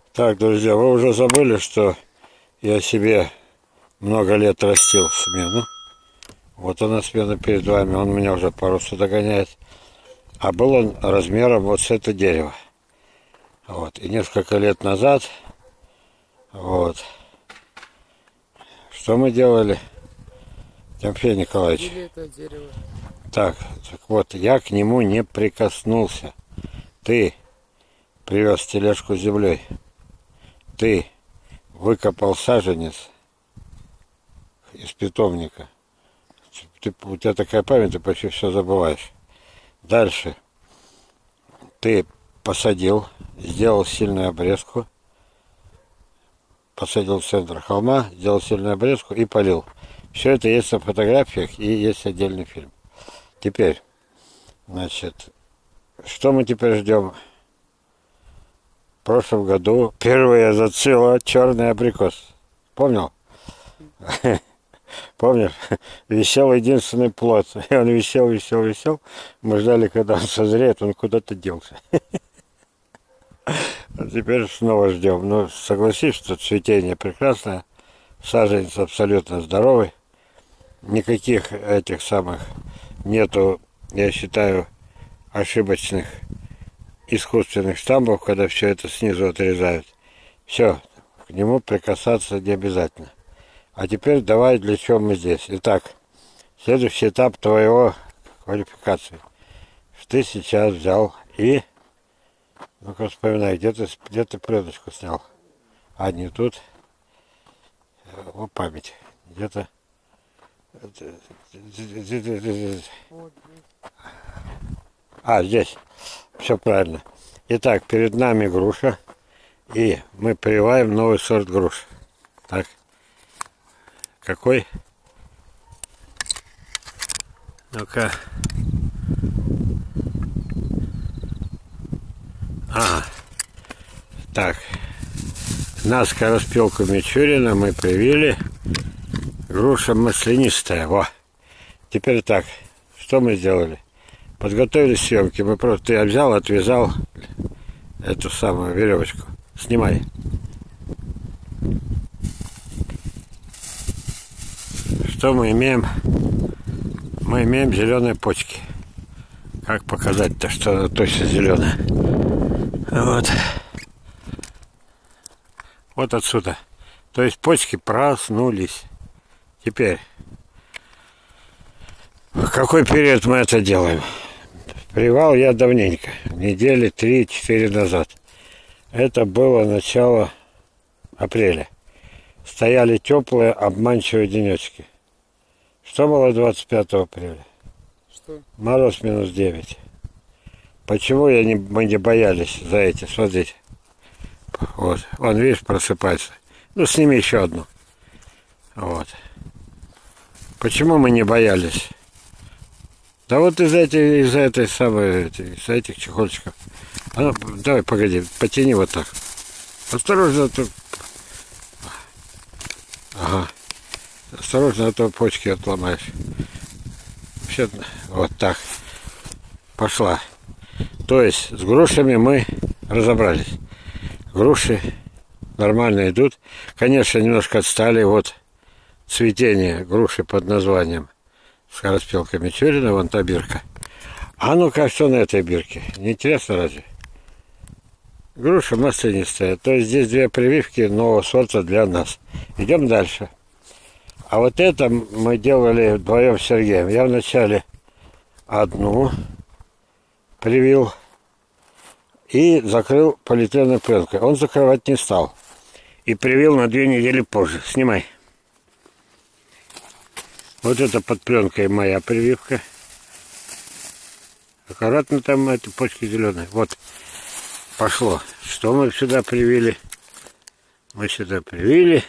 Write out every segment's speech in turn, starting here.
Так, друзья, вы уже забыли, что я себе много лет растил смену. Вот она смена перед вами, он меня уже по росту догоняет. А был он размером вот с это дерево. Вот. И несколько лет назад, вот, что мы делали, Тимофей Николаевич? Это дерево. Так вот, я к нему не прикоснулся. Ты привез тележку с землей. Ты выкопал саженец из питомника. У тебя такая память, ты почти все забываешь. Дальше. Ты посадил, сделал сильную обрезку. Посадил в центр холма, сделал сильную обрезку и полил. Все это есть на фотографиях и есть отдельный фильм. Теперь, значит, что мы теперь ждем? В прошлом году впервые зацвела черный абрикос. Помнил? Помнишь? Висел единственный плод. И он висел. Мы ждали, когда он созреет, он куда-то делся. А теперь снова ждем. Но согласись, что цветение прекрасное. Саженец абсолютно здоровый. Никаких этих самых нету, я считаю, ошибочных искусственных штампов, когда все это снизу отрезают. Все, к нему прикасаться не обязательно. А теперь давай, для чего мы здесь. Итак, следующий этап твоего квалификации. Ты сейчас взял и... Ну-ка вспоминай, где ты пленочку снял? А, не тут. О, память. Где-то... А, здесь. Все правильно. Итак, перед нами груша. И мы прививаем новый сорт груш. Так. Какой? Ну-ка. Так. На скороспелку Мичурина мы привили. Груша маслянистая. Во. Теперь так. Что мы сделали? Подготовили съемки. Мы просто... Я взял, отвязал эту самую веревочку. Снимай. Что мы имеем? Мы имеем зеленые почки. Как показать-то, что она точно зеленая? Вот. Вот отсюда. То есть почки проснулись. Теперь. В какой период мы это делаем? Привал я давненько. Недели 3-4 назад. Это было начало апреля. Стояли теплые, обманчивые денечки. Что было 25 апреля? Что? Мороз -9. Почему мы не боялись за эти? Смотрите. Вот. Он, видишь, просыпается. Ну, сними еще одну. Вот. Почему мы не боялись? Да вот из этой самой, из этих чехольчиков. А ну, давай, погоди, потяни вот так. Осторожно, тут. Ага. Осторожно, а то почки отломаешь. Все, вот так. Пошла. То есть с грушами мы разобрались. Груши нормально идут. Конечно, немножко отстали. Вот цветение груши под названием скороспелка Мичурина, вон та бирка. А ну-ка, что на этой бирке? Не интересно разве? Груша маслянистая. То есть здесь две прививки нового сорта для нас. Идем дальше. А вот это мы делали вдвоем с Сергеем. Я вначале одну привил и закрыл полиэтиленовой пленкой. Он закрывать не стал. И привил на 2 недели позже. Снимай. Вот это под пленкой моя прививка. Аккуратно там эти почки зеленые. Вот. Пошло. Что мы сюда привили? Мы сюда привили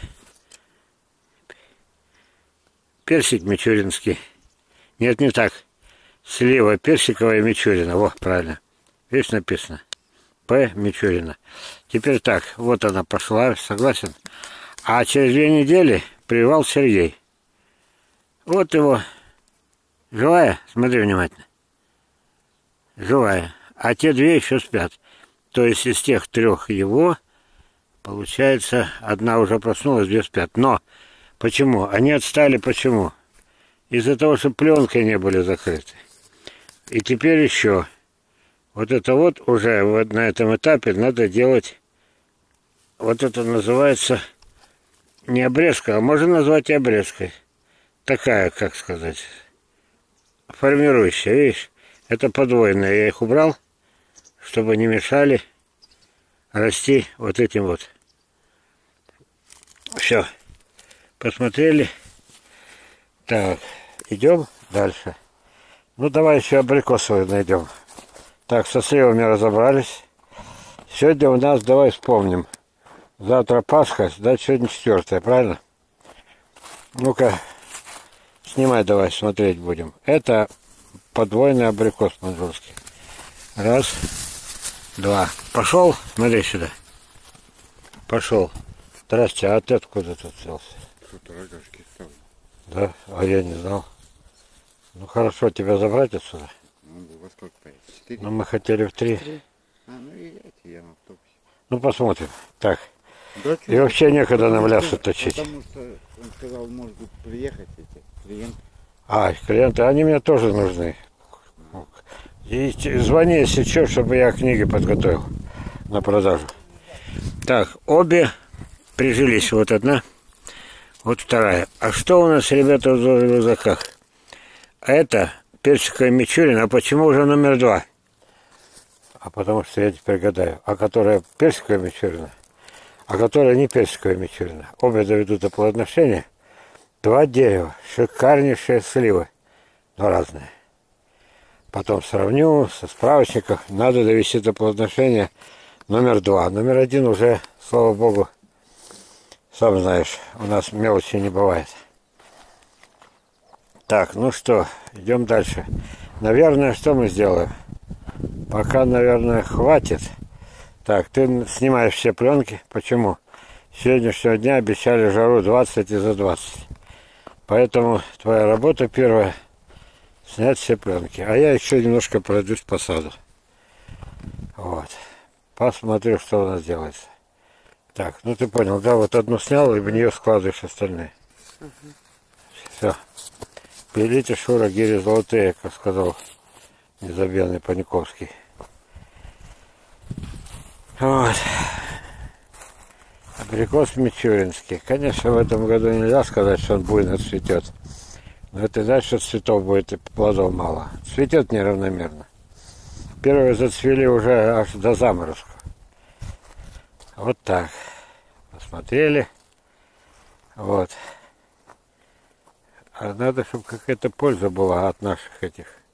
персик мичуринский. Нет, не так. Слива персиковая Мичурина. Во, правильно. Видишь, написано. П. Мичурина. Теперь так. Вот она пошла. Согласен? А через 2 недели прививал Сергей. Вот его. Живая? Смотри внимательно. Живая. А те 2 еще спят. То есть из тех 3 его Получается, одна уже проснулась, две спят. Но почему? Они отстали почему? Из-за того, что пленкой не были закрыты. И теперь еще. Вот это вот уже вот на этом этапе надо делать. Вот это называется не обрезка, а можно назвать и обрезкой. Такая, как сказать, формирующая. Видишь, это подвойная. Я их убрал, чтобы не мешали расти вот этим вот. Все. Посмотрели. Так, идем дальше. Ну, давай еще абрикосовые найдем. Так, со сливами разобрались. Сегодня у нас, давай вспомним. Завтра Пасха, да, сегодня 4, правильно? Ну-ка, снимай давай, смотреть будем. Это подвойный абрикос маньчжурский. Раз, два. Пошел, смотри сюда. Пошел. Здрасте, а ты откуда тут взялся? Что-то рогашки стал. Да, а я не знал. Ну хорошо, тебя забрать отсюда? Ну, во сколько поедешь? 4? Ну мы хотели в 3. А, ну и я на автобусе. Ну посмотрим. Так. Да, И вообще некогда нам лясы точить. Потому что он сказал, может быть, приехать эти клиенты. А, клиенты, они мне тоже нужны. И звони, если что, чтобы я книги подготовил на продажу. Так, обе прижились. Вот одна, вот вторая. А что у нас, ребята, в рюкзаках? А это персиковая мичурина. А почему уже номер 2? А потому что я теперь гадаю. А которая персиковая мичурина, а которая не персиковая мичурина. Обе доведут до плодоношения. 2 дерева. Шикарнейшие сливы. Но разные. Потом сравню со справочником. Надо довести до плодоношения номер 2. Номер 1 уже, слава богу, сам знаешь, у нас мелочи не бывает. Так, ну что, идем дальше. Наверное, что мы сделаем? Пока, наверное, хватит. Так, ты снимаешь все пленки. Почему? С сегодняшнего дня обещали жару 20 и за 20. Поэтому твоя работа первая — снять все пленки. А я еще немножко пройдусь по саду. Вот. Посмотрю, что у нас делается. Так, ну ты понял, да? Вот одну снял, и в нее складываешь остальные. Все. Пилите, Шура, гири золотые, как сказал незабвенный Паниковский. Вот. Абрикос мичуринский. Конечно, в этом году нельзя сказать, что он буйно цветет. Но это дальше цветов будет и плодов мало. Цветет неравномерно. Первые зацвели уже аж до заморозка. Вот так. Посмотрели. Вот. А надо, чтобы какая-то польза была от наших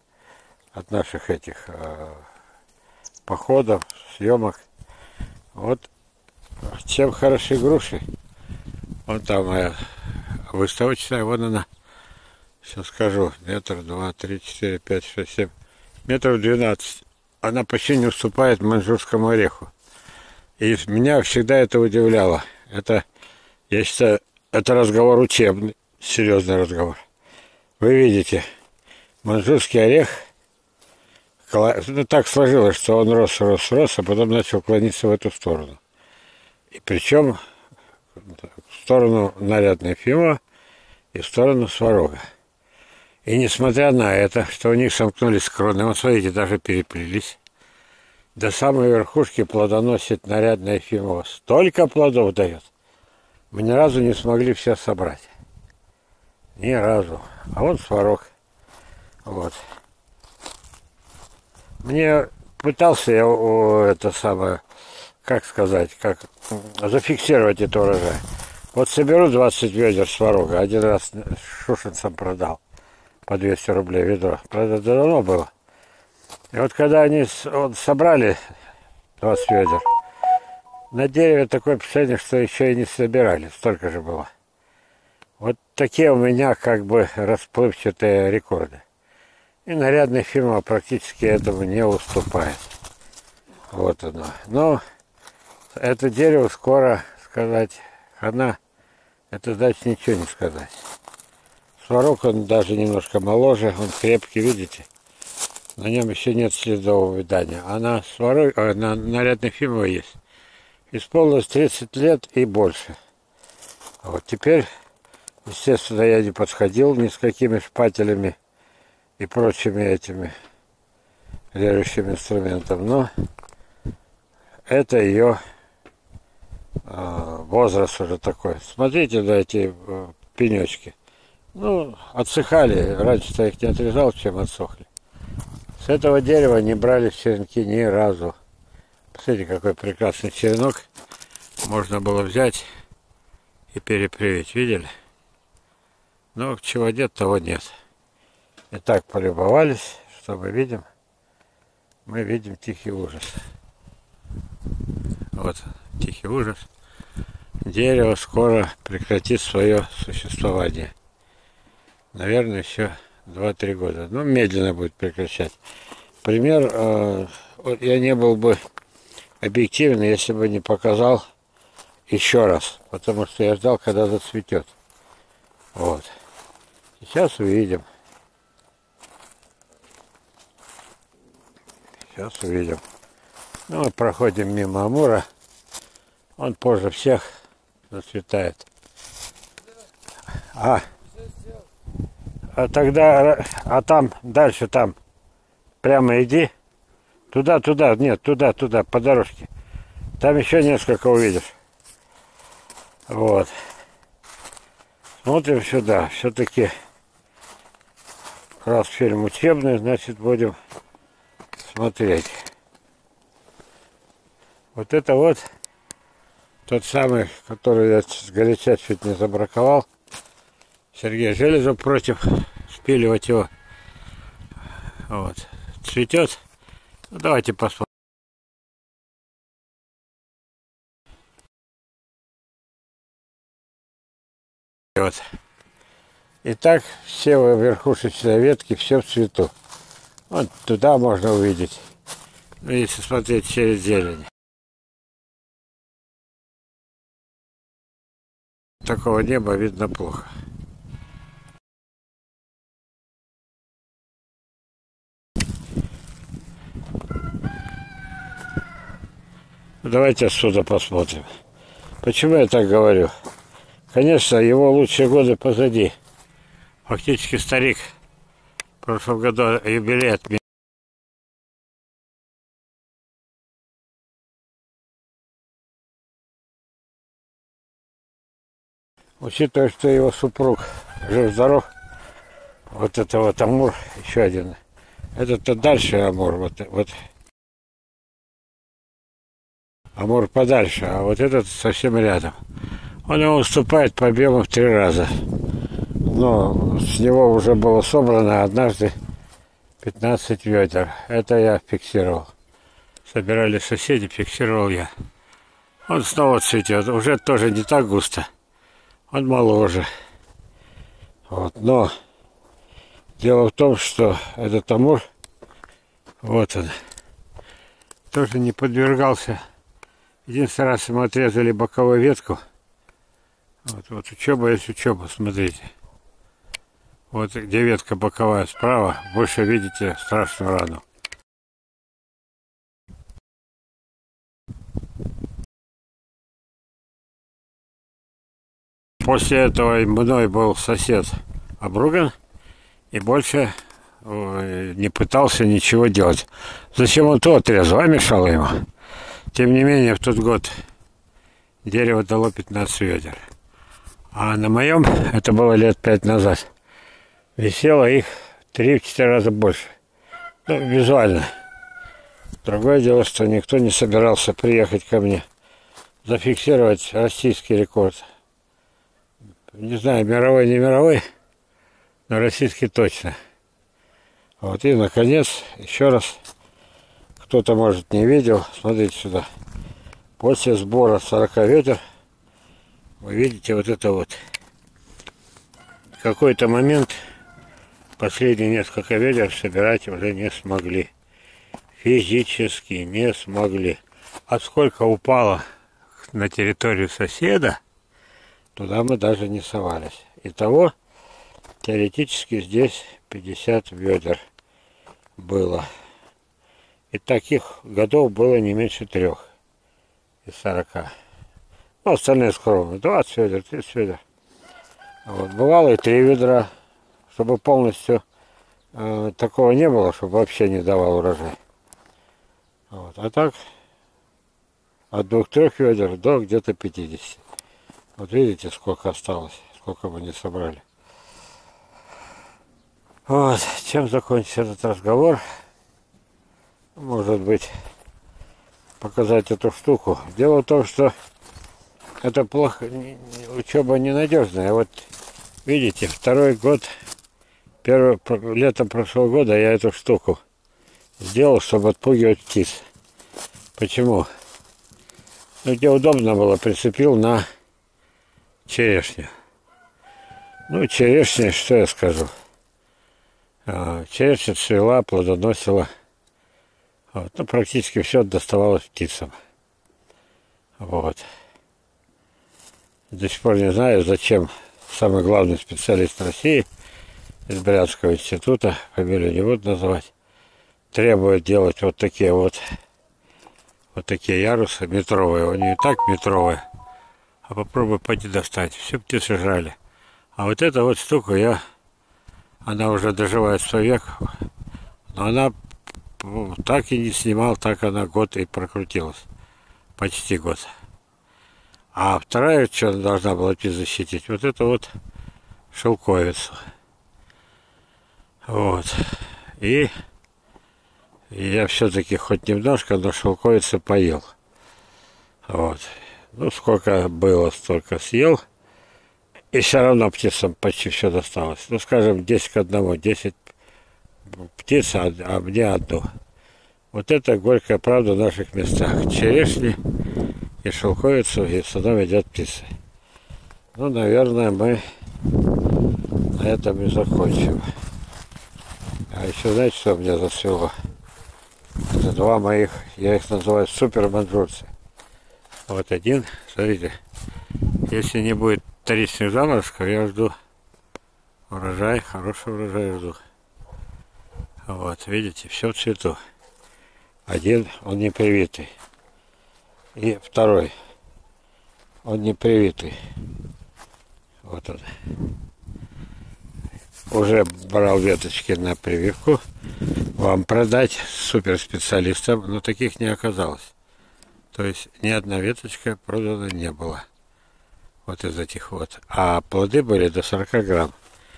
этих походов, съемок. Вот чем хороши груши. Вон там моя выставочная, вон она. Сейчас скажу. Метр, 2, 3, 4, 5, 6, 7. Метров 12. Она почти не уступает маньчжурскому ореху. И меня всегда это удивляло. Это, я считаю, это разговор учебный, серьезный разговор. Вы видите, маньчжурский орех, ну, так сложилось, что он рос, а потом начал клониться в эту сторону. И причем в сторону нарядной Ефимова и в сторону Сварога. И несмотря на это, что у них сомкнулись кроны, вот смотрите, даже переплелись, до самой верхушки плодоносит нарядная Ефимова. Столько плодов дает. Мы ни разу не смогли все собрать. Ни разу. А вот Сварог. Вот. Мне пытался я это самое, как сказать, как зафиксировать это урожай. Вот соберу 20 ведер Сварога. Один раз шушенцам продал. По 200 рублей ведро. Правда, это давно было. И вот когда они собрали 20 ведер, на дереве такое впечатление, что еще и не собирали. Столько же было. Вот такие у меня как бы расплывчатые рекорды. И нарядная фирма практически этому не уступает. Вот оно. Но это дерево скоро, сказать, хана, это значит ничего не сказать. Сварог, он даже немножко моложе, он крепкий, видите? На нем еще нет следов увядания. А на Сварог, на нарядной Ефимовой есть. исполнилось 30 лет и больше. Вот теперь, естественно, я не подходил ни с какими шпателями и прочими этими режущим инструментом, но это ее возраст уже такой. Смотрите на эти пенечки. Ну, отсыхали. Раньше-то я их не отрезал, чем отсохли. С этого дерева не брали черенки ни разу. Посмотрите, какой прекрасный черенок. Можно было взять и перепривить. Видели? Но чего нет, того нет. И так полюбовались, что мы видим. Мы видим тихий ужас. Вот, тихий ужас. Дерево скоро прекратит свое существование. Наверное, еще 2-3 года. Ну, медленно будет прекращать. Пример, я не был бы объективен, если бы не показал еще раз. Потому что я ждал, когда зацветет. Вот. Сейчас увидим. Сейчас увидим. Ну, мы проходим мимо амура. Он позже всех зацветает. А тогда, там, дальше там. Прямо иди. Туда, нет, туда, по дорожке. Там еще несколько увидишь. Вот. Смотрим сюда. Все-таки раз фильм учебный, значит будем смотреть. Вот это вот тот самый, который я сгоряча чуть не забраковал. Сергей Железов против спиливать его. Вот. Цветет. Ну, давайте посмотрим. Вот. Итак, все верхушечные ветки, все в цвету. Вот туда можно увидеть. Ну, если смотреть через зелень. Такого неба видно плохо. Давайте отсюда посмотрим. Почему я так говорю? Конечно, его лучшие годы позади. Фактически старик в прошлом году юбилей отметил. Учитывая, что его супруг жив-здоров, вот это вот амур, еще один. Это-то дальше амур, вот. Амур подальше, а вот этот совсем рядом. Он его уступает по объему в 3 раза. Но с него уже было собрано однажды 15 ведер. Это я фиксировал. Собирали соседи, фиксировал я. Он снова цветет. Уже тоже не так густо. Он моложе. Вот. Но дело в том, что этот амур, вот он, тоже не подвергался. Единственный раз ему отрезали боковую ветку. Вот учеба есть учеба, смотрите. Вот где ветка боковая справа, больше видите страшную рану. После этого мной был сосед обруган и больше не пытался ничего делать. Зачем он то отрезал, а мешало ему. Тем не менее, в тот год дерево дало 15 ведер. А на моем, это было лет 5 назад, висело их 3-4 раза больше. Ну, визуально. Другое дело, что никто не собирался приехать ко мне зафиксировать российский рекорд. Не знаю, мировой, не мировой, но российский точно. Вот, и, наконец, еще раз, кто-то, может, не видел, смотрите сюда. После сбора 40 ведер, вы видите вот это вот. В какой-то момент последние несколько ведер собирать уже не смогли. Физически не смогли. А сколько упало на территорию соседа, туда мы даже не совались. Итого, теоретически здесь 50 ведер было. И таких годов было не меньше 3. из 40. Ну, остальные скромные. 20 ведер, 30 ведер. Вот. Бывало и 3 ведра, чтобы полностью такого не было, чтобы вообще не давал урожай. Вот. А так от 2-3 ведер до где-то 50. Вот видите, сколько осталось, сколько мы не собрали. Вот, чем закончится этот разговор? Может быть, показать эту штуку. Дело в том, что это плохо, учеба ненадежная. Вот видите, второй год, летом прошлого года я эту штуку сделал, чтобы отпугивать птиц. Почему? Ну, где удобно было, прицепил на черешню. Ну, черешня, что я скажу? Черешня цвела, плодоносила. Вот. Ну, практически все доставалось птицам. Вот. До сих пор не знаю, зачем самый главный специалист России из Брянского института, фамилию не буду называть, требует делать вот такие ярусы метровые. Они и так метровые. А попробуй пойти достать. Все птицы жрали. А вот эта вот штука, она уже доживает свой век, но она так и не снимал, так она год и прокрутилась. Почти год. А вторая, что она должна была защитить, вот это вот шелковицу. Вот. И я все-таки хоть немножко, но шелковицы поел. Вот. Ну, сколько было, столько съел. И все равно птицам почти все досталось. Ну, скажем, 10 к 1, 10 птиц, а мне одну. Вот это горькая правда в наших местах. Черешни и шелковицу, и с одной едят птицы. Ну, наверное, мы на этом и закончим. А еще знаете, что меня зацвело? Это два моих, я их называю супер-манжурцы. Вот один, смотрите, если не будет вторичных заморозков, я жду урожай, хороший урожай жду. Вот, видите, все в цвету. Один, он не привитый. И второй, он не привитый. Вот он. Уже брал веточки на прививку. Вам продать суперспециалистам, но таких не оказалось. То есть ни одна веточка продана не было. Вот из этих вот. А плоды были до 40 грамм.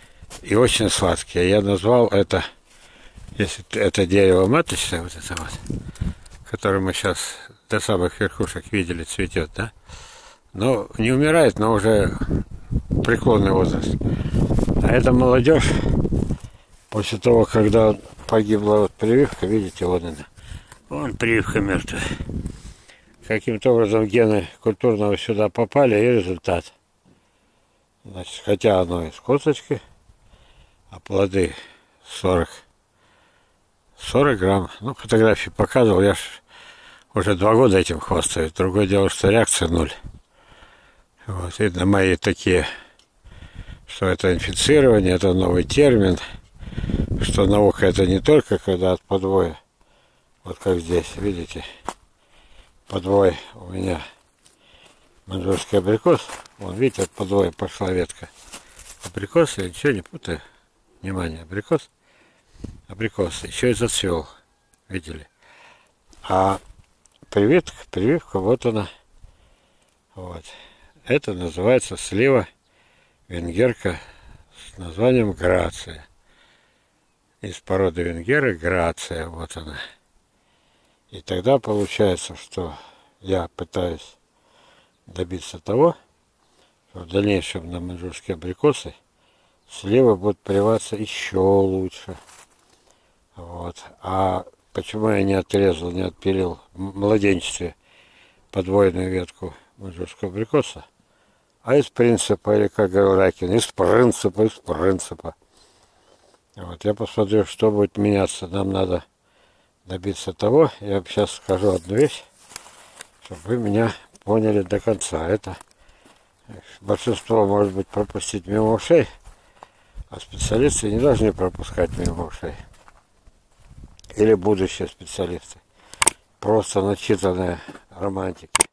И очень сладкие. Я назвал это, если это дерево маточное, вот это вот, которое мы сейчас до самых верхушек видели, цветет, да? Но не умирает, но уже преклонный возраст. А эта молодежь, после того, когда погибла вот прививка, видите, вот она. Вон прививка мертвая. Каким-то образом гены культурного сюда попали, и результат. Значит, хотя оно из косточки, а плоды 40 грамм. Ну, фотографии показывал, я ж уже 2 года этим хвастаюсь. Другое дело, что реакция 0. Вот, видно, мои такие, что это инфицирование, это новый термин, что наука это не только когда от подвоя, вот как здесь, видите, подвой у меня манжурский абрикос, вон, видите, от подвоя пошла ветка. Абрикос, я ничего не путаю, внимание, абрикос, еще и зацвел, видели. А прививка, вот она, вот. Это называется слива венгерка с названием Грация. Из породы венгеры Грация, вот она. И тогда получается, что я пытаюсь добиться того, что в дальнейшем на манжурские абрикосы сливы будут прививаться еще лучше. Вот. А почему я не отрезал, не отпилил в младенчестве подвойную ветку манжурского абрикоса? А из принципа, или как говорил Ракин, из принципа. Вот, я посмотрю, что будет меняться. Нам надо добиться того, я вам сейчас скажу одну вещь, чтобы вы меня поняли до конца. Это большинство, может быть, пропустить мимо ушей, а специалисты не должны пропускать мимо ушей. Или будущие специалисты. Просто начитанные романтики.